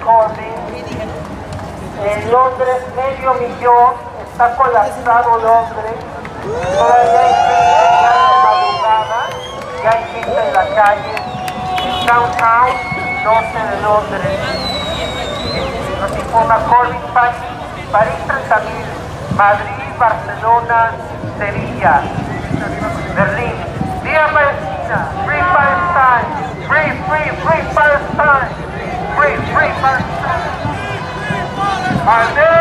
Corbyn. En Londres, 500.000, está colapsado Londres. Todavía hay gente ya de madrugada, ya hay gente en la calle. En Downtown, norte de Londres. Nos informa Corbyn, París 30.000, Madrid, Barcelona, Sevilla, Berlín. ¡Viva Palestina! ¡Free Palestine! ¡Free Palestine! ¡Free Palestine! ¡Al